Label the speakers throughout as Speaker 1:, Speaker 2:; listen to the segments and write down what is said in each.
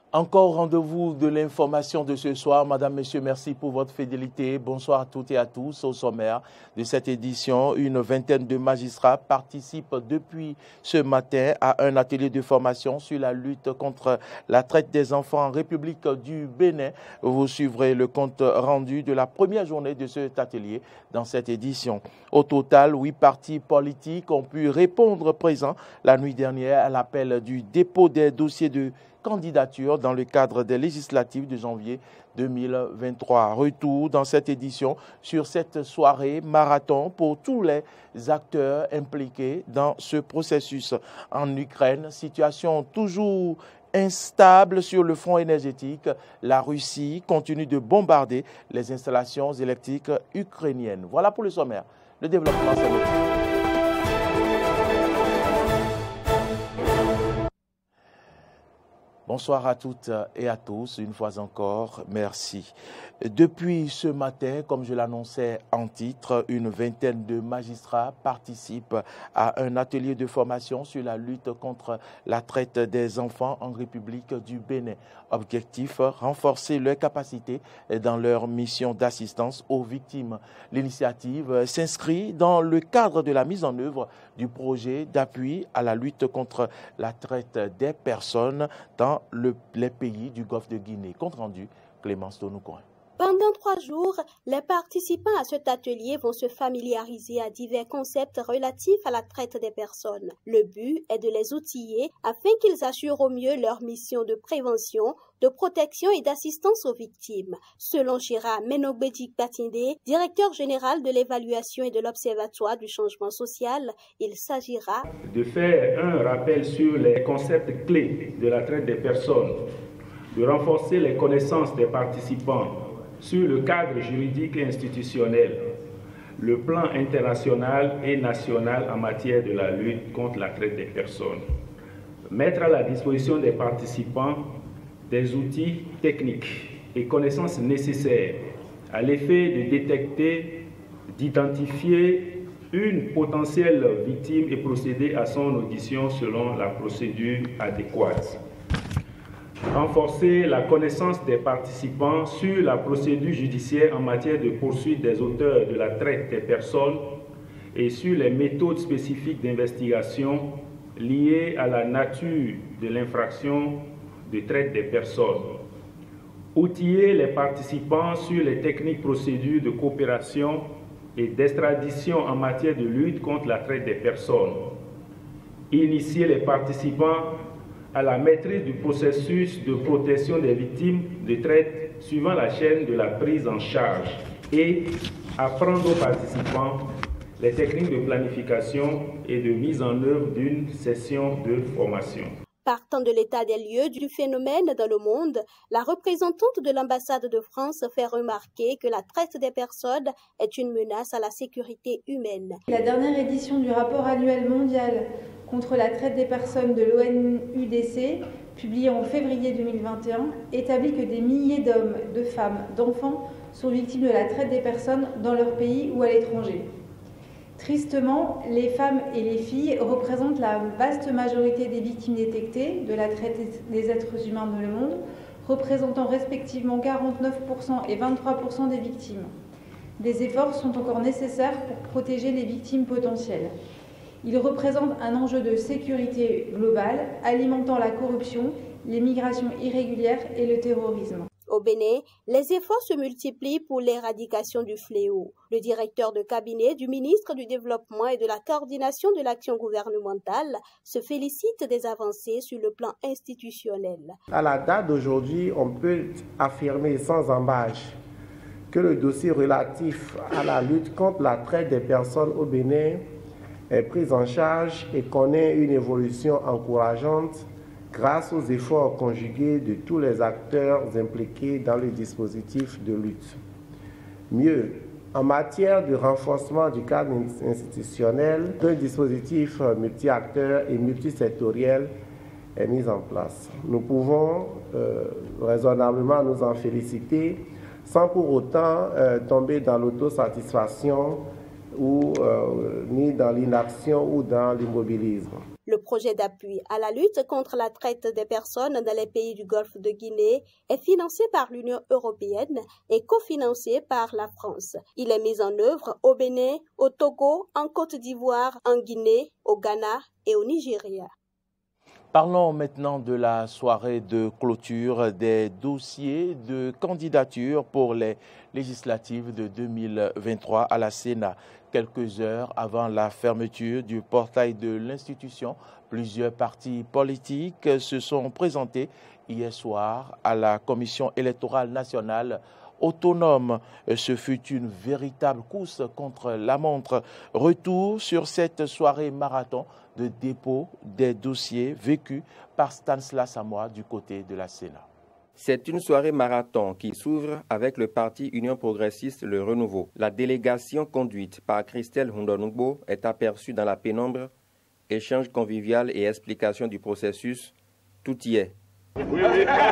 Speaker 1: Encore rendez-vous de l'information de ce soir. Madame, Monsieur, merci pour votre fidélité. Bonsoir à toutes et à tous. Au sommaire de cette édition, une vingtaine de magistrats participent depuis ce matin à un atelier de formation sur la lutte contre la traite des enfants en République du Bénin. Vous suivrez le compte rendu de la première journée de cet atelier dans cette édition. Au total, 8 partis politiques ont pu répondre présents la nuit dernière à l'appel du dépôt des dossiers de candidature dans le cadre des législatives de janvier 2023. Retour dans cette édition sur cette soirée marathon pour tous les acteurs impliqués dans ce processus. En Ukraine, situation toujours instable sur le front énergétique. La Russie continue de bombarder les installations électriques ukrainiennes. Voilà pour le sommaire. Le développement, c'est notre... Bonsoir à toutes et à tous, une fois encore, merci. Depuis ce matin, comme je l'annonçais en titre, une vingtaine de magistrats participent à un atelier de formation sur la lutte contre la traite des enfants en République du Bénin. Objectif, renforcer leurs capacités dans leur mission d'assistance aux victimes. L'initiative s'inscrit dans le cadre de la mise en œuvre du projet d'appui à la lutte contre la traite des personnes dans les pays du Golfe de Guinée. Compte rendu, Clémence Tonoucoin.
Speaker 2: Pendant 3 jours, les participants à cet atelier vont se familiariser à divers concepts relatifs à la traite des personnes. Le but est de les outiller afin qu'ils assurent au mieux leur mission de prévention, de protection et d'assistance aux victimes. Selon Gérard Menogbedik Batindé, directeur général de l'évaluation et de l'Observatoire du changement social, il s'agira
Speaker 3: de faire un rappel sur les concepts clés de la traite des personnes, de renforcer les connaissances des participants sur le cadre juridique et institutionnel, le plan international et national en matière de la lutte contre la traite des personnes. Mettre à la disposition des participants des outils techniques et connaissances nécessaires à l'effet de détecter, d'identifier une potentielle victime et procéder à son audition selon la procédure adéquate. Renforcer la connaissance des participants sur la procédure judiciaire en matière de poursuite des auteurs de la traite des personnes et sur les méthodes spécifiques d'investigation liées à la nature de l'infraction de traite des personnes. Outiller les participants sur les techniques procédures de coopération et d'extradition en matière de lutte contre la traite des personnes. Initier les participants à la maîtrise du processus de protection des victimes de traite suivant la chaîne de la prise en charge et apprendre aux participants les techniques de planification et de mise en œuvre d'une session de formation.
Speaker 2: Partant de l'état des lieux du phénomène dans le monde, la représentante de l'ambassade de France fait remarquer que la traite des personnes est une menace à la sécurité humaine.
Speaker 4: La dernière édition du rapport annuel mondial contre la traite des personnes de l'ONUDC, publié en février 2021, établit que des milliers d'hommes, de femmes, d'enfants sont victimes de la traite des personnes dans leur pays ou à l'étranger. Tristement, les femmes et les filles représentent la vaste majorité des victimes détectées de la traite des êtres humains dans le monde, représentant respectivement 49% et 23% des victimes. Des efforts sont encore nécessaires pour protéger les victimes potentielles. Ils représentent un enjeu de sécurité globale, alimentant la corruption, les migrations irrégulières et le terrorisme.
Speaker 2: Au Bénin, les efforts se multiplient pour l'éradication du fléau. Le directeur de cabinet du ministre du Développement et de la Coordination de l'action gouvernementale se félicite des avancées sur le plan institutionnel.
Speaker 5: À la date d'aujourd'hui, on peut affirmer sans embâche que le dossier relatif à la lutte contre la traite des personnes au Bénin est pris en charge et connaît une évolution encourageante grâce aux efforts conjugués de tous les acteurs impliqués dans le dispositif de lutte. Mieux, en matière de renforcement du cadre institutionnel, un dispositif multi-acteurs et multisectoriel est mis en place. Nous pouvons raisonnablement nous en féliciter sans pour autant tomber dans l'autosatisfaction ou ni dans l'inaction ou dans l'immobilisme.
Speaker 2: Le projet d'appui à la lutte contre la traite des personnes dans les pays du Golfe de Guinée est financé par l'Union européenne et cofinancé par la France. Il est mis en œuvre au Bénin, au Togo, en Côte d'Ivoire, en Guinée, au Ghana et au Nigeria.
Speaker 1: Parlons maintenant de la soirée de clôture des dossiers de candidature pour les législatives de 2023 à la Sénat. Quelques heures avant la fermeture du portail de l'institution, plusieurs partis politiques se sont présentés hier soir à la Commission électorale nationale autonome. Ce fut une véritable course contre la montre. Retour sur cette soirée marathon de dépôt des dossiers vécus par Stanislas Samoa du côté de la Sénat.
Speaker 6: C'est une soirée marathon qui s'ouvre avec le parti Union progressiste Le Renouveau. La délégation conduite par Christelle Hundonugbo est aperçue dans la pénombre. Échange convivial et explication du processus, tout y est. Oui.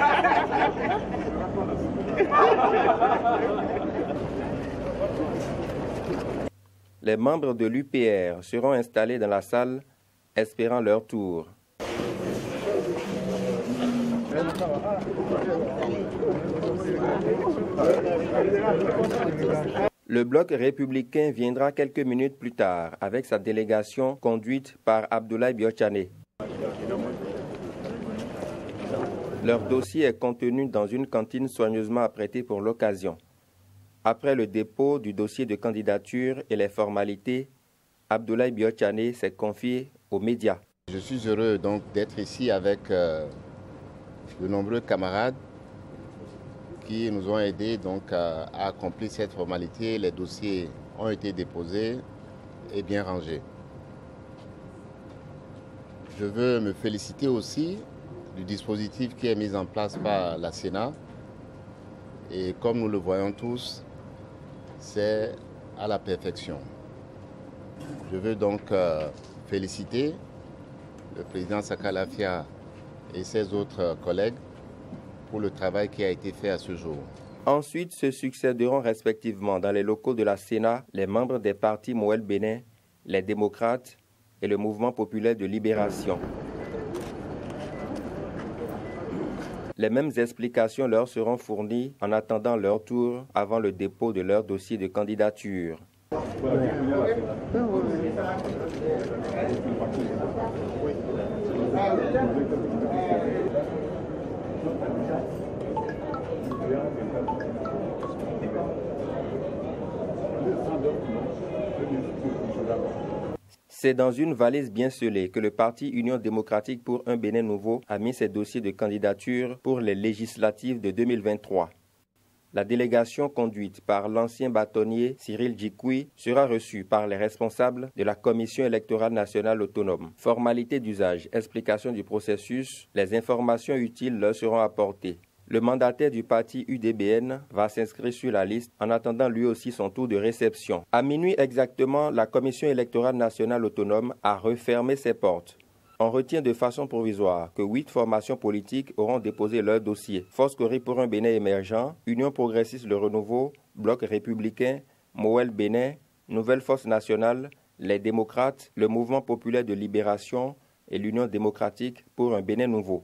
Speaker 6: Les membres de l'UPR seront installés dans la salle, espérant leur tour. Le bloc républicain viendra quelques minutes plus tard avec sa délégation conduite par Abdoulaye Biochane. Leur dossier est contenu dans une cantine soigneusement apprêtée pour l'occasion. Après le dépôt du dossier de candidature et les formalités, Abdoulaye Biochane s'est confié aux médias.
Speaker 7: Je suis heureux donc d'être ici avec de nombreux camarades qui nous ont aidés donc à accomplir cette formalité. Les dossiers ont été déposés et bien rangés. Je veux me féliciter aussi du dispositif qui est mis en place par la Sénat. Et comme nous le voyons tous, c'est à la perfection. Je veux donc féliciter le président Sakalafia et ses autres collègues pour le travail qui a été fait à ce jour.
Speaker 6: Ensuite se succéderont respectivement dans les locaux de la Sénat les membres des partis Moël Bénin, les démocrates et le Mouvement populaire de libération. Les mêmes explications leur seront fournies en attendant leur tour avant le dépôt de leur dossier de candidature. C'est dans une valise bien scellée que le parti Union démocratique pour un Bénin nouveau a mis ses dossiers de candidature pour les législatives de 2023. La délégation conduite par l'ancien bâtonnier Cyril Djikoui sera reçue par les responsables de la Commission électorale nationale autonome. Formalité d'usage, explication du processus, les informations utiles leur seront apportées. Le mandataire du parti UDBN va s'inscrire sur la liste en attendant lui aussi son tour de réception. À minuit exactement, la Commission électorale nationale autonome a refermé ses portes. On retient de façon provisoire que 8 formations politiques auront déposé leur dossier. Foscori pour un Bénin émergent, Union progressiste Le Renouveau, Bloc républicain, Moël Bénin, Nouvelle Force nationale, les démocrates, le Mouvement populaire de libération et l'Union démocratique pour un Bénin nouveau.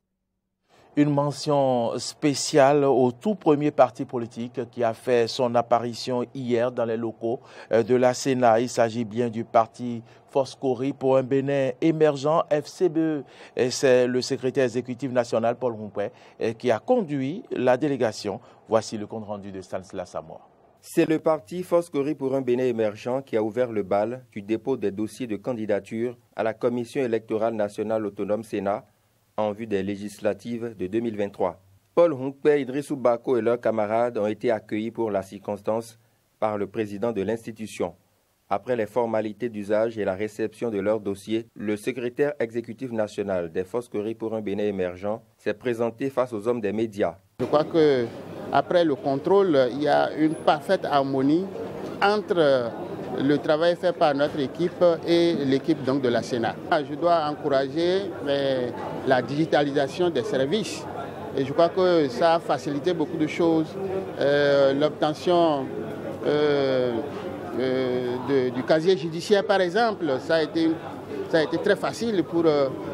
Speaker 1: Une mention spéciale au tout premier parti politique qui a fait son apparition hier dans les locaux de la Sénat. Il s'agit bien du parti Foscori pour un Bénin émergent, FCBE. C'est le secrétaire exécutif national, Paul Rompouet, qui a conduit la délégation. Voici le compte rendu de Stanislas Samoa.
Speaker 6: C'est le parti Foscori pour un Bénin émergent qui a ouvert le bal du dépôt des dossiers de candidature à la Commission électorale nationale autonome Sénat en vue des législatives de 2023. Paul Hunkpe, Idrissou Bako et leurs camarades ont été accueillis pour la circonstance par le président de l'institution. Après les formalités d'usage et la réception de leur dossier, le secrétaire exécutif national des Foscori pour un Bénin émergent s'est présenté face aux hommes des médias.
Speaker 8: Je crois qu'après le contrôle, il y a une parfaite harmonie entre le travail fait par notre équipe et l'équipe donc de la Sénat. Je dois encourager la digitalisation des services et je crois que ça a facilité beaucoup de choses. L'obtention du casier judiciaire par exemple, ça a été Ça a été très facile pour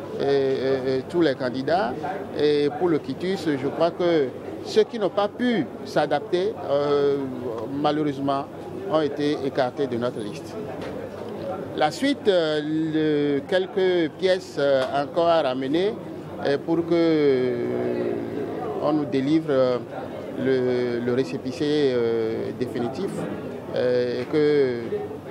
Speaker 8: tous les candidats. Et pour le quitus, je crois que ceux qui n'ont pas pu s'adapter, malheureusement, ont été écartés de notre liste. La suite, quelques pièces encore à ramener pour qu'on nous délivre le récépissé définitif et que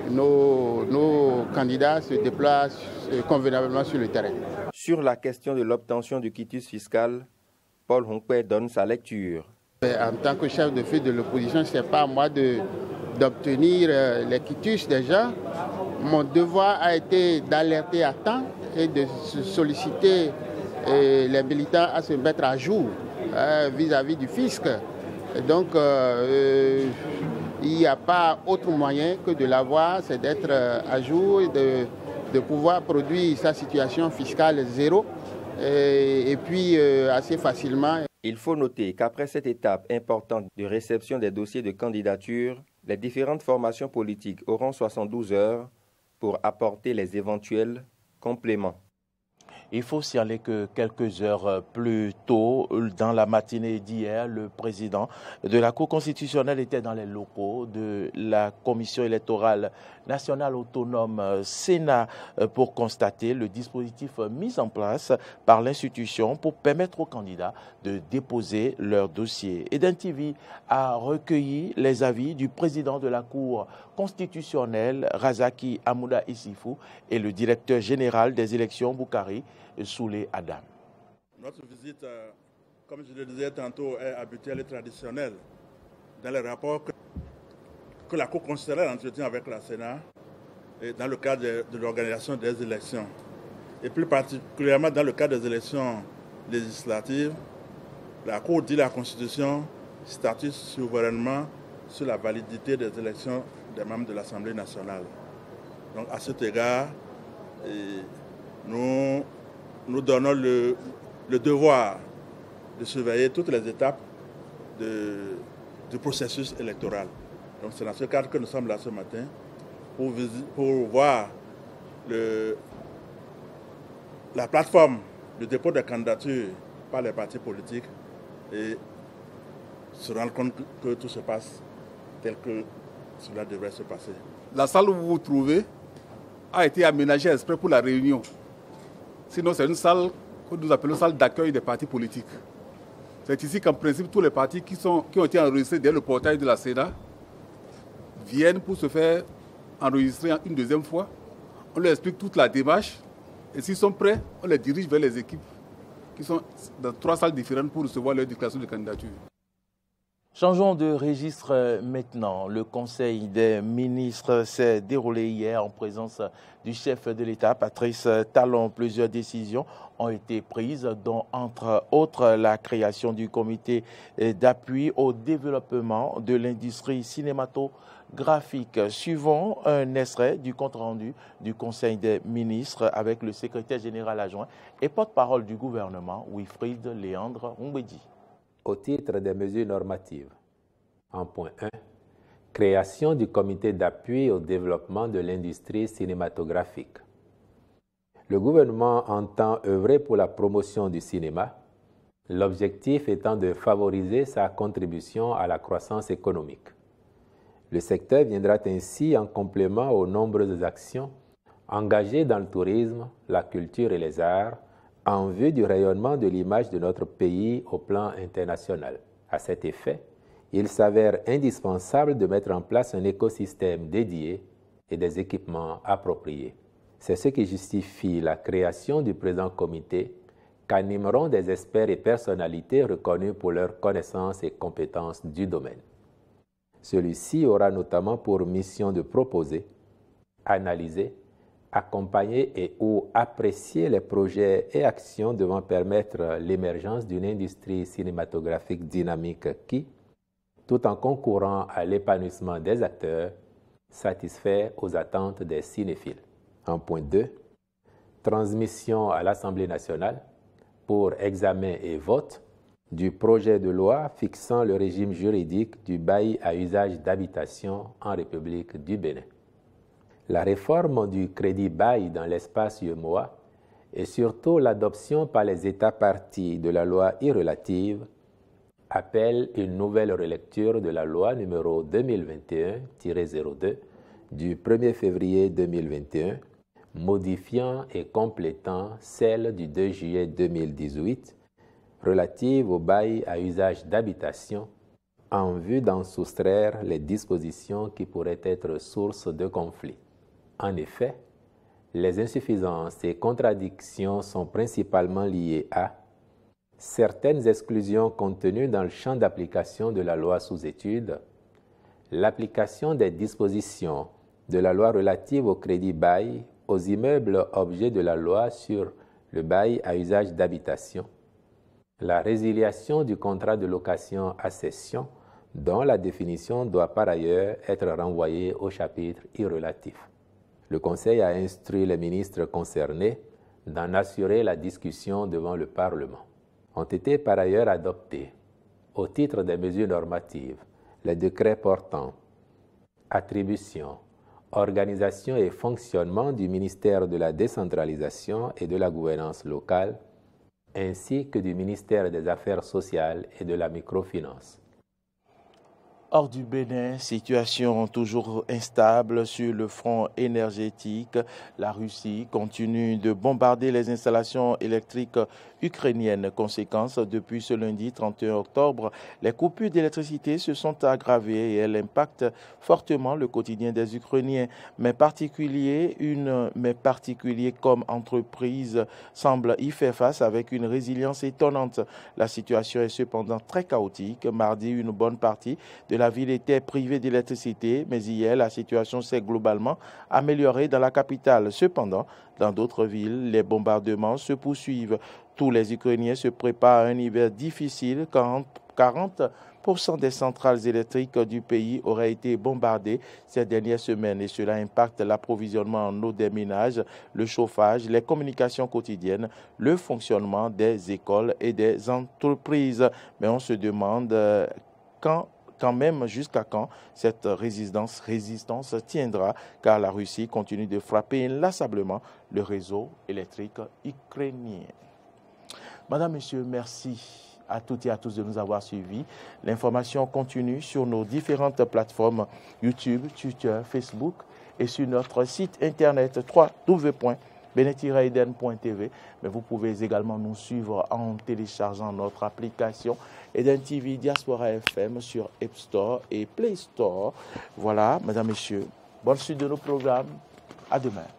Speaker 8: nos candidats se déplacent convenablement sur le terrain.
Speaker 6: Sur la question de l'obtention du quitus fiscal, Paul Hongpei donne sa lecture.
Speaker 8: En tant que chef de file de l'opposition, ce n'est pas à moi d'obtenir les quitus des gens. Mon devoir a été d'alerter à temps et de solliciter les militants à se mettre à jour vis-à-vis du fisc. Et donc, il n'y a pas autre moyen que de l'avoir, c'est d'être à jour et de pouvoir produire sa situation fiscale zéro et puis assez facilement.
Speaker 6: Il faut noter qu'après cette étape importante de réception des dossiers de candidature, les différentes formations politiques auront 72 heures pour apporter les éventuels compléments.
Speaker 1: Il faut signaler que quelques heures plus tôt, dans la matinée d'hier, le président de la Cour constitutionnelle était dans les locaux de la Commission électorale nationale autonome Sénat pour constater le dispositif mis en place par l'institution pour permettre aux candidats de déposer leur dossier. Eden TV a recueilli les avis du président de la Cour constitutionnelle, Razaki Amouda Issifou, et le directeur général des élections, Boukari Soulé Adam.
Speaker 9: Notre visite, comme je le disais tantôt, est habituelle et traditionnelle dans les rapports que la Cour constitutionnelle entretient avec la Sénat et dans le cadre de l'organisation des élections. Et plus particulièrement dans le cadre des élections législatives, la Cour dit la Constitution statue souverainement sur la validité des élections des membres de l'Assemblée nationale. Donc à cet égard, nous donnons le devoir de surveiller toutes les étapes du processus électoral. Donc c'est dans ce cadre que nous sommes là ce matin pour voir la plateforme de dépôt de candidature par les partis politiques et se rendre compte que tout se passe tel que cela devrait se passer.
Speaker 10: La salle où vous vous trouvez a été aménagée exprès pour la réunion. Sinon, c'est une salle que nous appelons salle d'accueil des partis politiques. C'est ici qu'en principe, tous les partis qui ont été enregistrés dès le portail de la Sénat viennent pour se faire enregistrer une deuxième fois. On leur explique toute la démarche et s'ils sont prêts, on les dirige vers les équipes qui sont dans 3 salles différentes pour recevoir leur déclaration de candidature.
Speaker 1: Changeons de registre maintenant. Le Conseil des ministres s'est déroulé hier en présence du chef de l'État, Patrice Talon. Plusieurs décisions ont été prises, dont entre autres la création du comité d'appui au développement de l'industrie cinématographique. Suivons un extrait du compte-rendu du Conseil des ministres avec le secrétaire général adjoint et porte-parole du gouvernement, Wilfried Léandre Ombedi.
Speaker 11: Au titre des mesures normatives, en point 1, création du comité d'appui au développement de l'industrie cinématographique. Le gouvernement entend œuvrer pour la promotion du cinéma, l'objectif étant de favoriser sa contribution à la croissance économique. Le secteur viendra ainsi en complément aux nombreuses actions engagées dans le tourisme, la culture et les arts, en vue du rayonnement de l'image de notre pays au plan international. À cet effet, il s'avère indispensable de mettre en place un écosystème dédié et des équipements appropriés. C'est ce qui justifie la création du présent comité qu'animeront des experts et personnalités reconnus pour leurs connaissances et compétences du domaine. Celui-ci aura notamment pour mission de proposer, analyser, accompagner et ou apprécier les projets et actions devant permettre l'émergence d'une industrie cinématographique dynamique qui, tout en concourant à l'épanouissement des acteurs, satisfait aux attentes des cinéphiles. En point 2, transmission à l'Assemblée nationale pour examen et vote du projet de loi fixant le régime juridique du bail à usage d'habitation en République du Bénin. La réforme du crédit bail dans l'espace UEMOA et surtout l'adoption par les États parties de la loi relative appellent une nouvelle relecture de la loi numéro 2021-02 du 1er février 2021, modifiant et complétant celle du 2 juillet 2018 relative au bail à usage d'habitation en vue d'en soustraire les dispositions qui pourraient être source de conflits. En effet, les insuffisances et contradictions sont principalement liées à certaines exclusions contenues dans le champ d'application de la loi sous étude, l'application des dispositions de la loi relative au crédit bail aux immeubles objets de la loi sur le bail à usage d'habitation, la résiliation du contrat de location à cession dont la définition doit par ailleurs être renvoyée au chapitre relatif. Le Conseil a instruit les ministres concernés d'en assurer la discussion devant le Parlement. Ont été par ailleurs adoptés, au titre des mesures normatives, les décrets portant attribution, organisation et fonctionnement du ministère de la décentralisation et de la gouvernance locale, ainsi que du ministère des Affaires sociales et de la microfinance.
Speaker 1: Hors du Bénin, situation toujours instable sur le front énergétique. La Russie continue de bombarder les installations électriques ukrainiennes. Conséquence, depuis ce lundi 31 octobre, les coupures d'électricité se sont aggravées et elles impactent fortement le quotidien des Ukrainiens. Mais particuliers comme entreprises semblent y faire face avec une résilience étonnante. La situation est cependant très chaotique. Mardi, une bonne partie de la ville était privée d'électricité, mais hier, la situation s'est globalement améliorée dans la capitale. Cependant, dans d'autres villes, les bombardements se poursuivent. Tous les Ukrainiens se préparent à un hiver difficile. 40% des centrales électriques du pays auraient été bombardées ces dernières semaines et cela impacte l'approvisionnement en eau des ménages, le chauffage, les communications quotidiennes, le fonctionnement des écoles et des entreprises. Mais on se demande quand même jusqu'à quand cette résistance tiendra, car la Russie continue de frapper inlassablement le réseau électrique ukrainien. Madame, Monsieur, merci à toutes et à tous de nous avoir suivis. L'information continue sur nos différentes plateformes YouTube, Twitter, Facebook et sur notre site internet www.benin-eden.tv. Mais vous pouvez également nous suivre en téléchargeant notre application Eden TV Diaspora FM sur App Store et Play Store. Voilà, Mesdames, Messieurs, bonne suite de nos programmes. À demain.